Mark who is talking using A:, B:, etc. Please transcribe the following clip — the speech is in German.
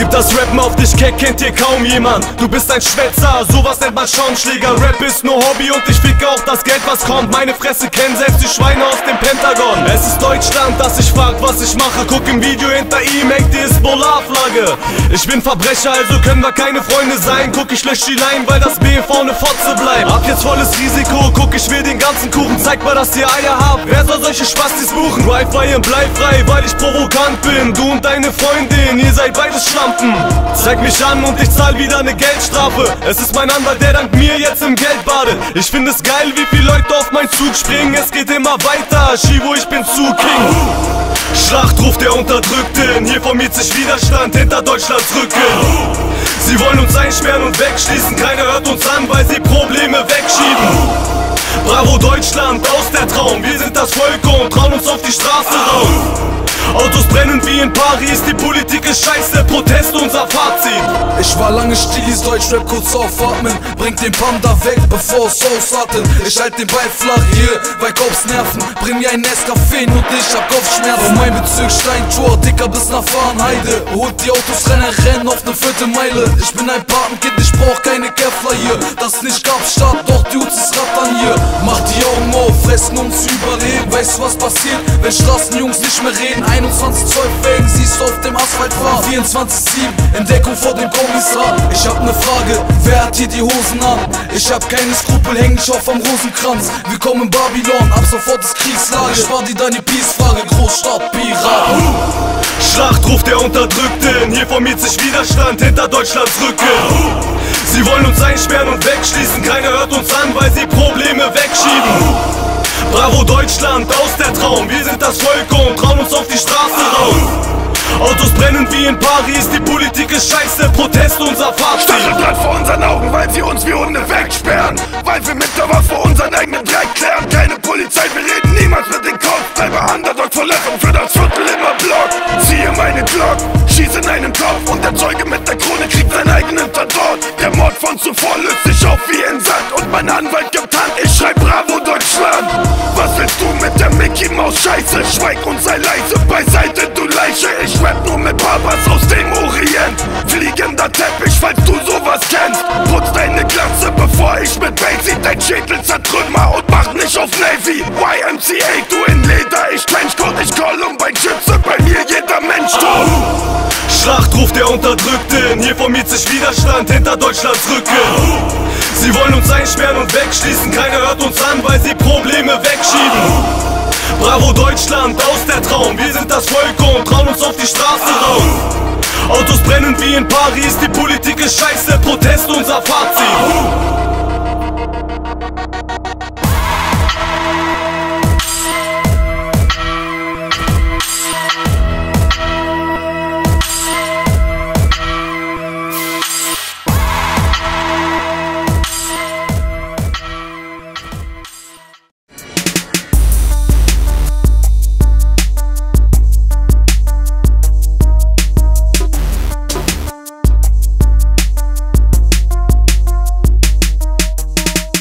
A: Gib das Rappen auf dich, Keck, kennt hier kaum jemand. Du bist ein Schwätzer, sowas nennt man Schauenschläger. Rap ist nur Hobby und ich ficke auch das Geld, was kommt. Meine Fresse kennen selbst die Schweine aus dem Pentagon. Es ist Deutschland, das ich frag, was ich mache. Guck im Video hinter ihm, hängt die Hezbollah-Flagge. Ich bin Verbrecher, also können wir keine Freunde sein. Guck, ich lösch die Line, weil das BV ne Fotze bleibt. Hab jetzt volles Risiko, guck, ich will den ganzen Kuchen. Zeig mal, dass ihr Eier habt, wer soll solche Spastis buchen? Wi-Fi und bleifrei, weil ich provokant bin. Du und deine Freundin, ihr seid beides Schlampen. Zeig mich an und ich zahl wieder ne Geldstrafe. Es ist mein Anwalt, der dank mir jetzt im Geld badet. Ich find es geil, wie viele Leute auf meinen Zug springen. Es geht immer weiter, Shivo, ich bin zu King. Schlachtruf der Unterdrückten, hier formiert sich Widerstand hinter Deutschlands Rücken. Sie wollen uns einsperren und wegschließen, keiner hört uns an, weil sie Probleme wegschieben. Bravo Deutschland, aus der Traum, wir sind das Volk und trauen uns auf die Straße raus. Autos brennen wie in Paris, die Politik ist scheiße, Protest unser Fazit.
B: Ich war lange Stilis, Deutschrap kurz aufatmen. Bringt den Panda weg, bevor es ausartet. Ich halt den Ball flach hier, bei Kopfsnerven. Bring mir ein Nescafé und ich hab Kopfschmerzen. Von meinem Bezirk Steintor, Dicker bis nach Farnheide. Holt die Autos, rennen auf ne Viertelmeile. Ich bin ein Patenkind, ich brauch keine Kevlar hier. Das nicht Kapstadt, doch die Uts ist Rattern hier. Mach die Augen auf, fressen uns überleben. Weißt du was passiert, wenn Straßenjungs nicht mehr reden? 21 Zoll Felgen siehst du auf dem Asphalt fahren. 24/7 in Deckung vor dem Kommissar. Ich hab ne Frage, wer hat hier die Hosen an? Ich hab keine Skrupel, häng nicht auf am Rosenkranz. Willkommen in Babylon, ab sofort ist Kriegslage. Spar dir deine Peace-Frage, Großstadt, Piraten.
A: Schlachtruf der Unterdrückten, hier formiert sich Widerstand hinter Deutschlands Rücken. Sie wollen uns einsperren und wegschließen, keiner hört uns an, weil sie Probleme wegschieben. Bravo Deutschland, aus der Traum, wir sind das Volk und trauen uns auf die Straße raus. Autos brennen wie in Paris, die Politik ist scheiße, Protest unser Fazit.
C: Stacheldraht vor unseren Augen, weil sie uns wie Hunde wegsperren. Weil wir mit der Waffe unseren eigenen Dreck klären. Keine Polizei, wir reden niemals mit den Cops. Bleibe Underdog Verletzung für das Viertel immer Block. Ziehe meine Glock, schieße in einen Kopf und der Zeuge mit der Krone kriegt seinen eigenen Tatort. Der Mord von zuvor löst sich auf wie in Sand und mein Anwalt gibt Hand, ich schreib Bravo Deutschland. Was willst du mit der Mickey Maus Scheiße? Schweig und sei leise, beiseite du Leiche. Ich rap nur mit Papas aus dem Orient. Fliegender Teppich, falls du sowas kennst. Putz deine Glatze, bevor ich mit Basie dein Schädel zertrümmer und mach nicht auf Navy. YMCA, du in Leder, ich Trenchcoat, ich Columbine Schütze, bei mir jeder Mensch tot.
A: Schlachtruf der Unterdrückten, hier formiert sich Widerstand hinter Deutschlands Rücken. Sie wollen uns einsperren und wegschließen, keiner hört uns an, weil sie Probleme wegschieben. Bravo Deutschland, aus der Traum, wir sind das Volk und trauen uns auf die Straße raus. Autos brennen wie in Paris, die Politik ist scheiße, Protest unser Fazit.